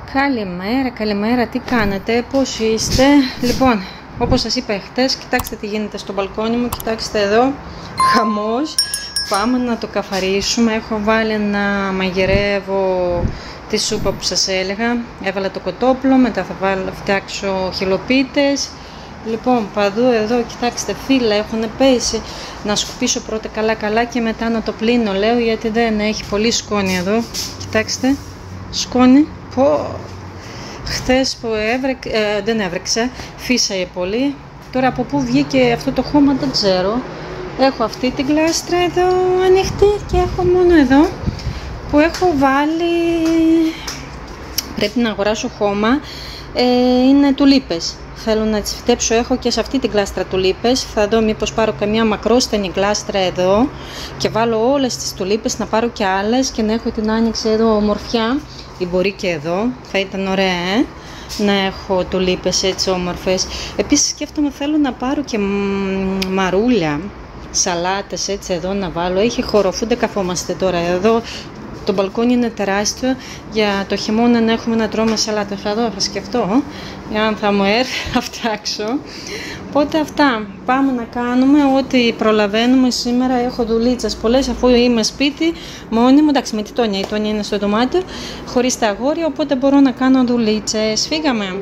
Καλημέρα, καλημέρα, τι κάνετε, πώς είστε? Λοιπόν, όπως σας είπα χτες, κοιτάξτε τι γίνεται στο μπαλκόνι μου, κοιτάξτε εδώ, χαμός. Πάμε να το καθαρίσουμε. Έχω βάλει να μαγειρεύω τη σούπα που σας έλεγα. Έβαλα το κοτόπουλο, μετά θα φτιάξω χυλοπίτες. Λοιπόν, παντού εδώ, κοιτάξτε, φύλλα έχουν πέσει. Να σκουπίσω πρώτα καλά και μετά να το πλύνω, λέω, γιατί δεν έχει πολύ σκόνη εδώ. Κοιτάξτε, σκόνη. Χθες που δεν έβρεξε, φύσαε πολύ. Τώρα από πού βγήκε αυτό το χώμα δεν ξέρω. Έχω αυτή την κλάστρα εδώ ανοιχτή και έχω μόνο εδώ που έχω βάλει, πρέπει να αγοράσω χώμα, είναι τουλίπες. Θέλω να τις φυτέψω, έχω και σε αυτή την κλάστρα τουλίπες. Θα δω μήπως πάρω καμιά μακρόστενη κλάστρα εδώ και βάλω όλες τις τουλίπες, να πάρω και άλλες και να έχω την άνοιξη εδώ ομορφιά. Ή μπορεί και εδώ, θα ήταν ωραία να έχω τουλίπες έτσι όμορφες. Επίσης σκέφτομαι, θέλω να πάρω και μαρούλια, σαλάτες έτσι εδώ να βάλω. Έχει χώρο, αφού δεν καθόμαστε τώρα εδώ. Το μπαλκόνι είναι τεράστιο, για το χειμώνα να έχουμε να τρώμε σαλάτα. Θα δω, θα σκεφτώ, αν θα μου έρθει θα φτιάξω. Οπότε αυτά, πάμε να κάνουμε ό,τι προλαβαίνουμε. Σήμερα έχω δουλίτσες πολλές, αφού είμαι σπίτι μόνη μου. Εντάξει, με τη Τόνια, η Τόνια είναι στο δωμάτιο, χωρίς τα αγόρια, οπότε μπορώ να κάνω δουλίτσες. Φύγαμε.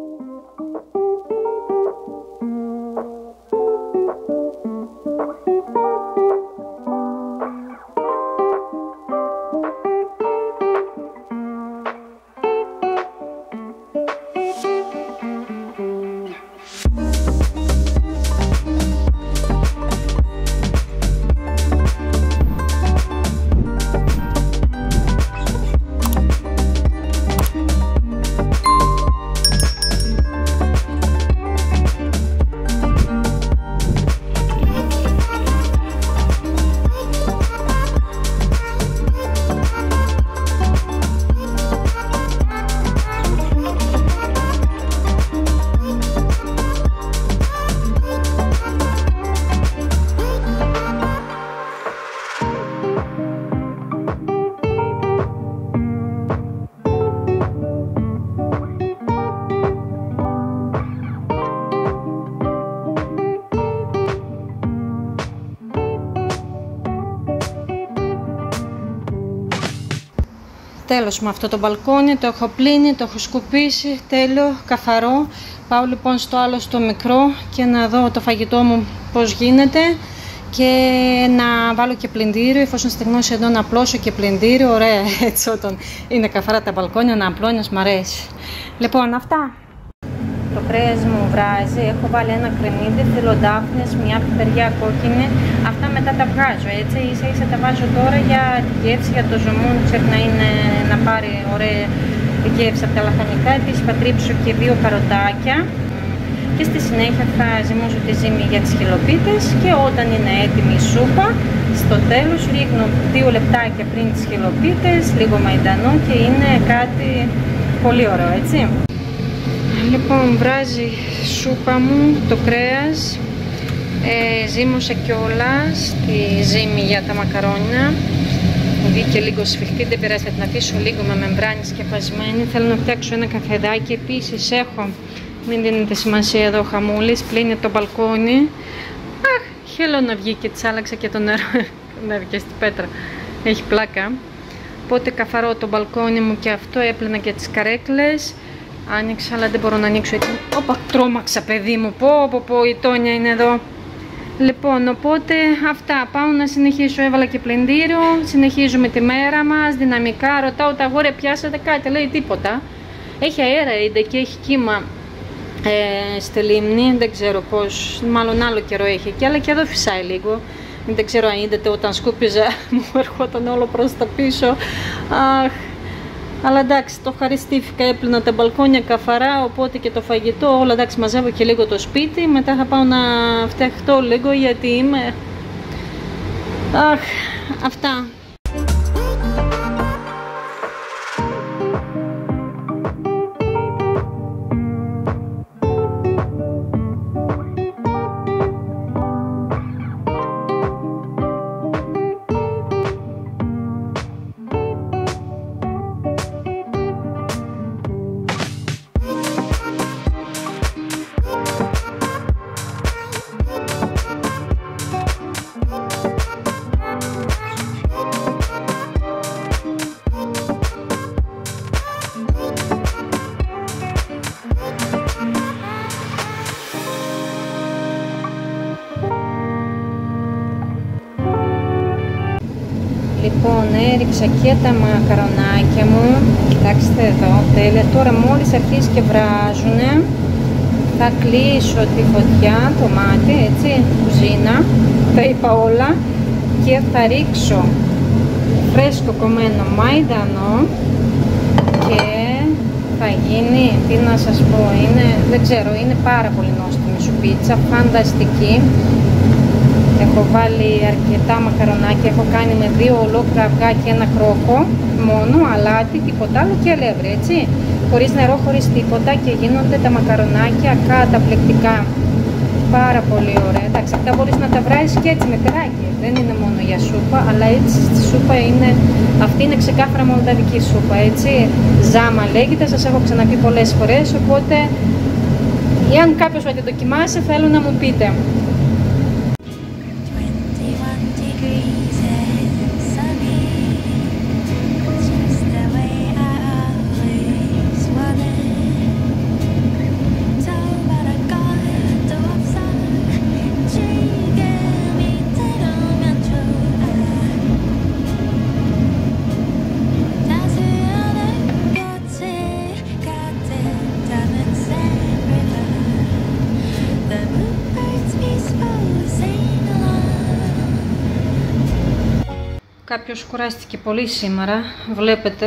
Τέλος με αυτό το μπαλκόνι, το έχω πλύνει, το έχω σκουπίσει, τέλειο, καθαρό. Πάω λοιπόν στο άλλο, στο μικρό, και να δω το φαγητό μου πώς γίνεται και να βάλω και πλυντήριο, εφόσον στεγνώσει εδώ να απλώσω και πλυντήριο. Ωραία, έτσι όταν είναι καθαρά τα μπαλκόνια να απλώνεις, μ' αρέσει. Λοιπόν, αυτά. Το κρέας μου βράζει, έχω βάλει ένα κρεμμύδι, φιλοντάφνες, μια πιπεριά κόκκινη. Αυτά μετά τα βγάζω έτσι, ίσα τα βάζω τώρα για τη γεύση, για το ζωμόν, ξέρει να πάρει ωραία γεύση από τα λαχανικά. Επίσης θα τρίψω και 2 καροτάκια και στη συνέχεια θα ζυμώσω τη ζύμη για τις χυλοπίτες και όταν είναι έτοιμη η σούπα, στο τέλος ρίχνω 2 λεπτάκια πριν τις χυλοπίτες, λίγο μαϊντανό και είναι κάτι πολύ ωραίο, έτσι. Λοιπόν, βράζει σούπα μου το κρέας, ζύμωσα κιόλας τη ζύμη για τα μακαρόνια. Βγήκε λίγο σφιχτή, δεν πειράζει, θα την αφήσω λίγο με μεμβράνη σκεπασμένη. Θέλω να φτιάξω ένα καφεδάκι. Επίσης έχω, μην δίνετε σημασία εδώ, χαμούλης, πλύνει το μπαλκόνι. Αχ, χέλο να βγει και της άλλαξα και το νερό, να βγει στην πέτρα, έχει πλάκα. Οπότε καθαρό το μπαλκόνι μου και αυτό, έπλυνα και τις καρέκλες. Άνοιξα, αλλά δεν μπορώ να ανοίξω έτσι. Όπα, τρόμαξα παιδί μου, πω, η Τόνια είναι εδώ. Λοιπόν, οπότε αυτά, πάω να συνεχίσω, έβαλα και πλυντήριο, συνεχίζουμε τη μέρα μας, δυναμικά. Ρωτάω τα αγόρια, πιάσατε κάτι, λέει τίποτα. Έχει αέρα, είδε, και έχει κύμα στη λίμνη, δεν ξέρω πώς, μάλλον άλλο καιρό έχει εκεί, αλλά και εδώ φυσάει λίγο. Δεν ξέρω αν είδατε, όταν σκούπιζα μου ερχόταν όλο προς τα πίσω. Αχ. Αλλά εντάξει, το ευχαριστήθηκα, έπλυνα τα μπαλκόνια καθαρά, οπότε και το φαγητό, όλα εντάξει, μαζεύω και λίγο το σπίτι, μετά θα πάω να φτιαχτώ λίγο γιατί είμαι... Αχ, αυτά. έριξα και τα μακαρονάκια μου. Κοιτάξτε εδώ, τέλεια. Τώρα μόλις αρχίσει και βράζουνε, θα κλείσω τη φωτιά, το μάτι, έτσι, κουζίνα, τα είπα όλα, και θα ρίξω φρέσκο κομμένο μαϊντανό και θα γίνει, τι να σας πω, είναι, δεν ξέρω, είναι πάρα πολύ νόστιμη σου πίτσα, φανταστική. Έχω βάλει αρκετά μακαρονάκια, έχω κάνει με 2 ολόκληρα αυγά και 1 κρόκο μόνο, αλάτι, τίποτα άλλο και αλεύρι, έτσι, χωρίς νερό, χωρίς τίποτα, και γίνονται τα μακαρονάκια καταπληκτικά, πάρα πολύ ωραία. Εντάξει, αυτά μπορείς να τα βράσεις και έτσι με τυράκι, δεν είναι μόνο για σούπα, αλλά έτσι στη σούπα είναι, αυτή είναι ξεκάθαρα μολδαβική σούπα, έτσι, ζάμα λέγεται, σας έχω ξαναπεί πολλές φορές, οπότε εάν κάποιος θα την δοκιμάσει θέλω να μου πείτε. Κάποιος κουράστηκε πολύ σήμερα, βλέπετε,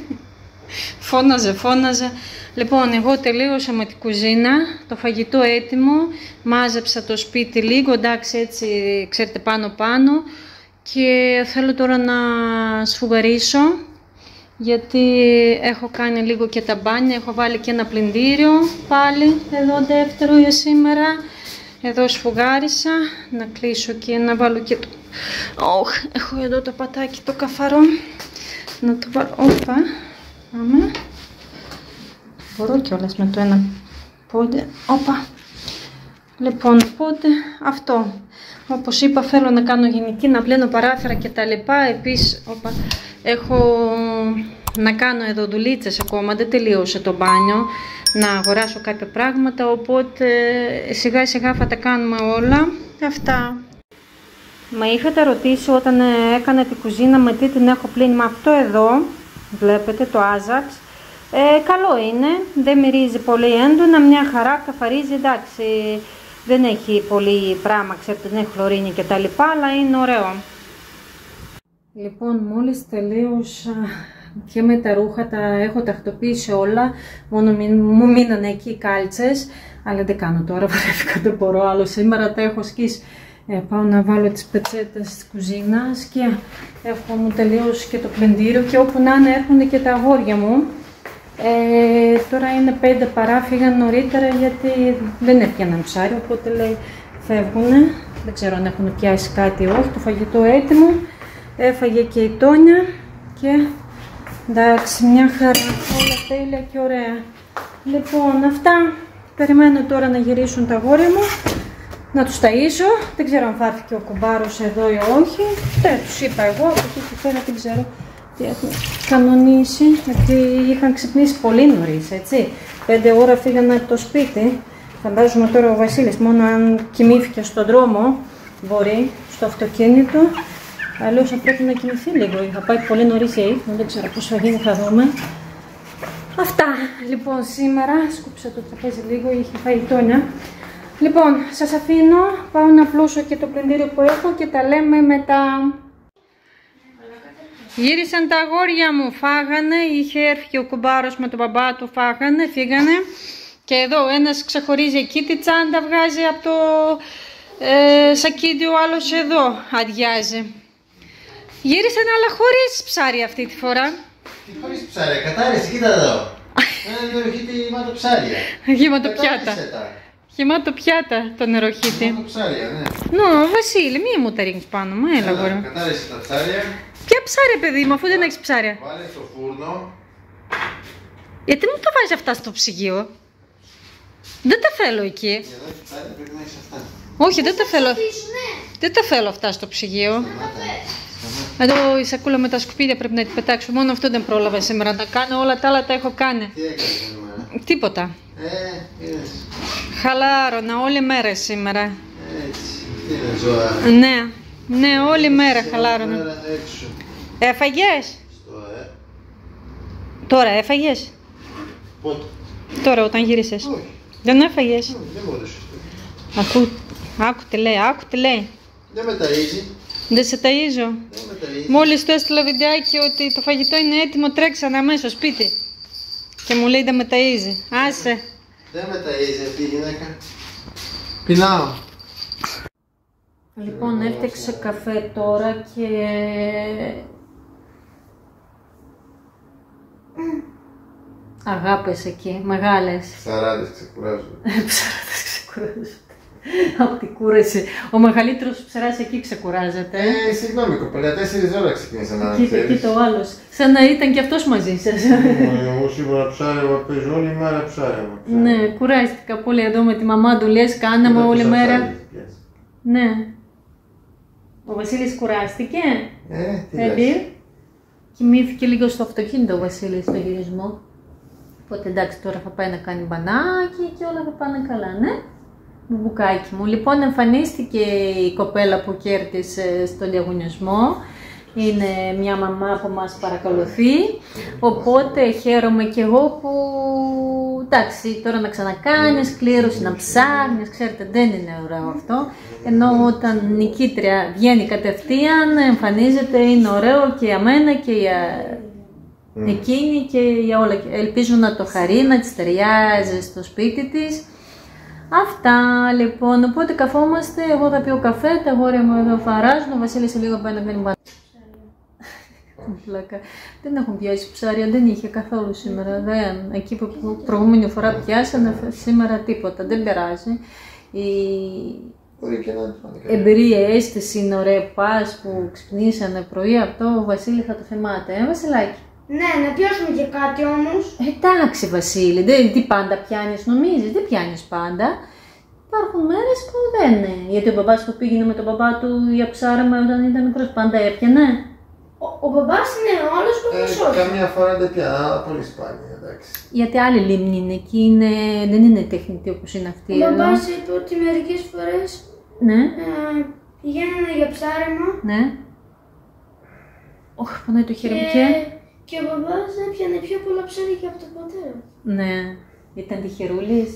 φώναζε. Λοιπόν, εγώ τελείωσα με την κουζίνα, το φαγητό έτοιμο, μάζεψα το σπίτι λίγο, εντάξει, έτσι, ξέρετε, πάνω, και θέλω τώρα να σφουγγαρίσω, γιατί έχω κάνει λίγο και τα μπάνια, έχω βάλει και ένα πλυντήριο πάλι, εδώ δεύτερο για σήμερα. Εδώ σφουγγάρισα, να κλείσω και να βάλω και το... έχω εδώ το πατάκι το καθαρό, να το βάλω, όπα, πάμε. Μπορώ κιόλας με το ένα πόντι, όπα. Λοιπόν, οπότε αυτό, όπως είπα, θέλω να κάνω γενική, να πλένω παράθυρα και τα λοιπά. Επίσης, όπα, έχω να κάνω εδώ δουλίτσες ακόμα, δεν τελείωσε το μπάνιο, να αγοράσω κάποια πράγματα, οπότε σιγά σιγά θα τα κάνουμε όλα αυτά. Μα είχατε ρωτήσει όταν έκανα την κουζίνα με τι την έχω πλύνει, με αυτό εδώ, βλέπετε, το Ajax. Καλό είναι, δεν μυρίζει πολύ έντονα, μια χαρά, καθαρίζει, εντάξει, δεν έχει πολύ πράγμα, ξέρετε, δεν έχει χλωρίνη και τα λοιπά, αλλά είναι ωραίο. Λοιπόν, μόλις τελείωσα και με τα ρούχα, τα έχω τακτοποιήσει όλα, μόνο μου μείνανε εκεί οι κάλτσες, αλλά δεν κάνω τώρα, βαρέθηκα, δεν μπορώ άλλο, σήμερα τα έχω σκίσει. Πάω να βάλω τις πετσέτες της κουζίνας και έχω μου τελειώσει και το πλυντήριο, και όπου να είναι έρχονται και τα αγόρια μου. Τώρα είναι 5 παρά, φύγαν νωρίτερα γιατί δεν έφτιαναν ψάρι, οπότε λέει φεύγουνε, δεν ξέρω αν έχουν πιάσει κάτι ή όχι. Το φαγητό έτοιμο, έφαγε και η Τόνια και εντάξει, μια χαρά, όλα τέλεια και ωραία. Λοιπόν, αυτά, περιμένω τώρα να γυρίσουν τα αγόρια μου, να τους ταΐσω. Δεν ξέρω αν θα έρθει και ο κουμπάρος εδώ ή όχι, δεν τους είπα εγώ, από εκεί και πέρα δεν ξέρω τι έχουν κανονίσει, γιατί είχαν ξυπνήσει πολύ νωρίς, έτσι. 5 ώρα φύγανε από το σπίτι. Φαντάζομαι τώρα ο Βασίλης μόνο αν κοιμήθηκε στον δρόμο μπορεί, στο αυτοκίνητο, αλλιώς θα πρέπει να κοιμηθεί λίγο. Θα πάει πολύ νωρίς για ύπνο, δεν ξέρω πώς θα γίνει, θα δούμε. Αυτά λοιπόν σήμερα, σκούψα το τραπέζι λίγο, είχε φάει η Τόνια. Λοιπόν, σας αφήνω, πάω να πλώσω και το πλυντήριο που έχω και τα λέμε μετά. Γύρισαν τα αγόρια μου, φάγανε, είχε έρθει και ο κουμπάρος με τον μπαμπά του, φάγανε, φύγανε. Και εδώ ένας ξεχωρίζει εκεί τη τσάντα, βγάζει από το σακίδι, ο άλλος εδώ αδειάζει. Γύρισαν αλλά χωρίς ψάρι αυτή τη φορά. Τι χωρίς ψάρια, κατάρρεση, κοίτα εδώ. Ένα νεροχύτη γηματοψάρια. Γηματοπιάτα. Γηματοπιάτα το νεροχύτη. Γηματοψάρια, ναι. Νο, Βασίλη, μη μου τα ρίχνεις πάνω μου, έλα γόρι. Κατάρρεση τα ψάρια. Ποια ψάρια, παιδί μου, αφού δεν έχεις ψάρια. Βάλε στο φούρνο. Γιατί μου τα βάζεις αυτά στο ψυγείο? Δεν τα θέλω εκεί. Εδώ έχει ψάρια, πρέπει να έχεις αυτά. Όχι, δεν τα θέλω. Δεν τα θέλω αυτά στο ψυγείο. Εδώ η σακούλα με τα σκουπίδια πρέπει να την πετάξω. Μόνο αυτό δεν πρόλαβα σήμερα να κάνω. Όλα τα άλλα τα έχω κάνει. Τι έκανες σήμερα? Τίποτα. Είδες. Χαλάρωνα όλη μέρα σήμερα. Έτσι. Τι είναι ζώα. Ναι, όλη μέρα χαλάρωνα. Έφαγες? Τώρα έφαγες? Πότε? Τώρα όταν γύρισες? Όχι. Δεν έφαγες? Όχι, δεν μου έδωσες. Άκου τι λέει. Δεν με ταΐζει. Δεν σε ταΐζω. Δεν με ταΐζει. Μόλις του έστειλα βιντεάκι ότι το φαγητό είναι έτοιμο, τρέξανε αμέσως σπίτι. Και μου λέει δεν με ταΐζει. Άσε. Δεν με ταΐζει αυτή η γυναίκα. Πεινάω. Λοιπόν, έφτιαξε καφέ τώρα και... Αγάπες εκεί, μεγάλες. Ψαράδες ξεκουράζονται. Ψαράδες ξεκουράζονται. Από την κούραση. Ο μεγαλύτερος ψαράς εκεί ξεκουράζεται. Συγγνώμη κοπέλα, 4 ώρα ξεκίνησα να ξέρεις. Κοίτα το άλλος. Σαν να ήταν και αυτός μαζί σας. Εγώ σίγουρα ψάρευα, παίζω όλη μέρα ψάρευα. Ναι, κουράστηκα πολύ εδώ με τη μαμά του, λες κάναμε όλη μέρα. Ναι. Ο Βασίλης κουράστηκε. Τι λες. Κοιμήθηκε λίγο στο αυτοκίνητο ο Βασίλης στο γυρισμό. Οπότε εντάξει, τώρα θα πάει να κάνει μπανάκι και όλα θα πάνε καλά, ναι. Μπουμπουκάκι μου. Λοιπόν, εμφανίστηκε η κοπέλα που κέρδισε στο διαγωνισμό. Είναι μια μαμά που μας παρακολουθεί. Οπότε χαίρομαι κι εγώ που... Εντάξει, τώρα να ξανακάνεις κλήρωση, να ψάχνεις, ξέρετε, δεν είναι ωραίο αυτό. Ενώ όταν νικήτρια βγαίνει κατευθείαν, εμφανίζεται, είναι ωραίο και για μένα και για εκείνη και για όλα. Ελπίζω να το χαρεί, να της ταιριάζει στο σπίτι της. Αυτά λοιπόν, οπότε καθόμαστε, εγώ θα πιω καφέ, τα αγόρια μου εδώ φαράζουν, ο Βασίλης λίγο πάει να κάνει μπανάκι. Δεν έχουν πιάσει ψάρια, δεν είχε καθόλου σήμερα. Εκεί που προηγούμενη φορά πιάσανε, σήμερα τίποτα, δεν περάζει. Η εμπειρία, αίσθηση είναι ωραία, πας που ξυπνήσανε πρωί, αυτό ο Βασίλη θα το θυμάται, Βασιλάκη. Ναι, να πιάσουμε και κάτι όμως. Εντάξει Βασίλη, τι πάντα πιάνεις νομίζεις, δεν πιάνεις πάντα. Υπάρχουν μέρες που δεν είναι. Γιατί ο μπαμπάς που πήγαινε με τον μπαμπά του για ψάρεμα όταν ήταν μικρός, πάντα έπιανε. Ο μπαμπάς είναι ο άλλος που όχι. Καμία φορά δεν πιάνω, αλλά πολύ σπάνια, εντάξει. Γιατί άλλη λίμνη είναι εκεί, δεν είναι τεχνητή όπως είναι αυτή. Ο μπαμπάς είπε ότι μερικές φορές πηγαίνανε για ψάρεμα. Ναι. Όχι, πονάει το χέρι μου και ο μπαμπάς έπιανε πιο πολλά ψάρια και από τον πατέρα. Ναι, ήταν τυχερούλης.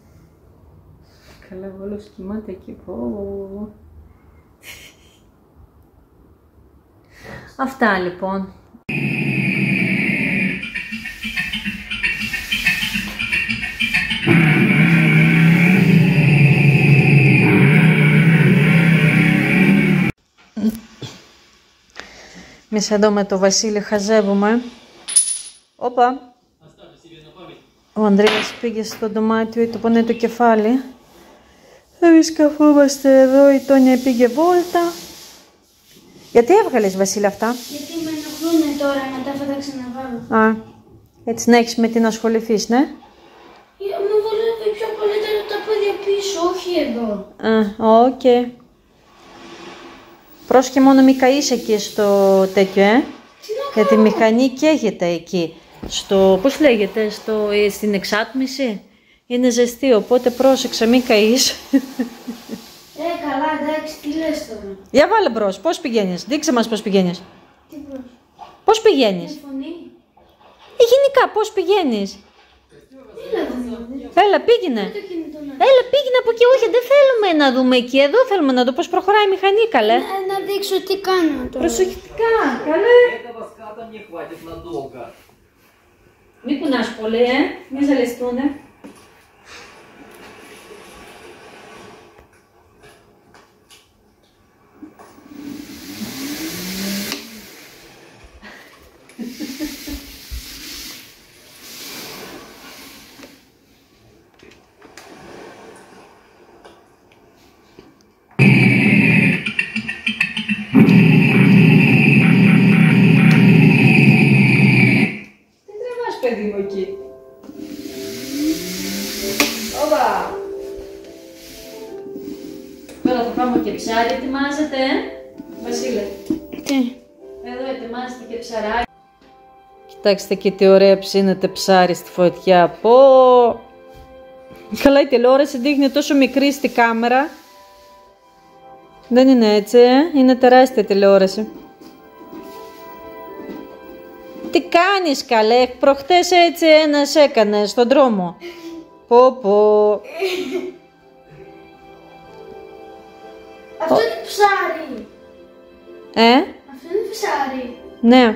Καλά, όλος κοιμάται εκεί. Αυτά λοιπόν. Εμείς εδώ με το Βασίλη χαζεύουμε. Όπα. Ο Ανδρέας πήγε στο δωμάτιο, του πονάει το κεφάλι. Εμείς καθόμαστε εδώ, η Τόνια πήγε βόλτα. Γιατί έβγαλες Βασίλη αυτά? Γιατί με ενοχλούνε τώρα, μετά θα τα ξαναβάλω. Α, έτσι να έχεις με τι να ασχοληθείς, ναι. Μου βολεύει πιο πολύ τα πόδια πίσω, όχι εδώ. Α, οκ. Πρόσεχε μόνο μη καείς εκεί στο τέτοιο, γιατί η μηχανή καίγεται εκεί. Πώς λέγεται, στην εξάτμιση. Είναι ζεστή, οπότε πρόσεξε μη καείς. Καλά, εντάξει, τι λες τώρα. Για βάλε μπρος, πώς πηγαίνεις, δείξε μας πώς πηγαίνεις. Τι μπρος. Πώς πηγαίνεις. Με φωνή. Γενικά, πώς πηγαίνεις. Έλα, πήγαινε. Έλα, πήγαινε από εκεί. Όχι, δεν θέλουμε να δούμε εκεί. Εδώ θέλουμε να δούμε πώς προχωράει η μηχανή, καλέ. Να δείξω τι κάνω τώρα. Προσοχητικά, καλέ. Μην κουνάς πολύ, μην ζαλιστούνε. Τώρα θα πάμε και ψάρι, ετοιμάζεται, Βασίλε. Τι. Εδώ ετοιμάζεται και ψαράκι. Κοιτάξτε και τι ωραία ψήνεται ψάρι στη φωτιά. Πω! Καλά, η τηλεόραση δείχνει τόσο μικρή στη κάμερα. Δεν είναι έτσι, είναι τεράστια τηλεόραση. Τι κάνεις καλέ, προχτές έτσι ένας έκανε στον δρόμο. Πω πω. Αυτό είναι ψάρι. Αυτό είναι ψάρι. Ναι.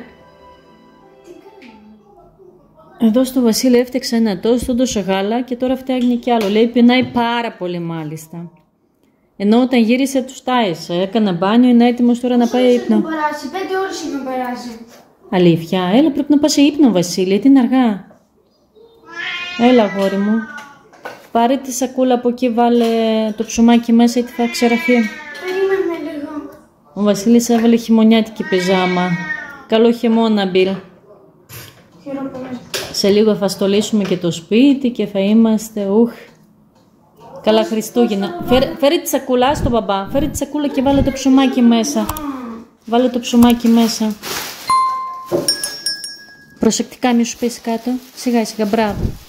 Εδώ στο Βασίλη έφτιαξα ένα τόστο, τόσο γάλα και τώρα φτιάχνει κι άλλο. Λέει πεινάει πάρα πολύ μάλιστα. Ενώ όταν γύρισε τους τάισε, έκανα μπάνιο, είναι έτοιμος τώρα να πάει ύπνο. Πόσο περάσει, 5 ώρες είναι να περάσει. Αλήθεια, έλα πρέπει να πας σε ύπνο Βασίλη, τι είναι αργά. Έλα αγόρι μου. Πάρε τη σακούλα από εκεί, βάλε το ψωμάκι μέσα γιατί θα ξεραφεί. Περίμενε λίγο. Ο Βασίλης έβαλε χειμωνιάτικη πιζάμα. Καλό χειμώνα, Μπιλ. Σε λίγο θα στολίσουμε και το σπίτι και θα είμαστε καλά Χριστούγεννα. Φέρε τη σακούλα στον μπαμπά. Φέρε τη σακούλα και βάλε το ψωμάκι μέσα. Βάλε το ψωμάκι μέσα. Προσεκτικά μη σου πέσει κάτω. Σιγά σιγά, μπράβο.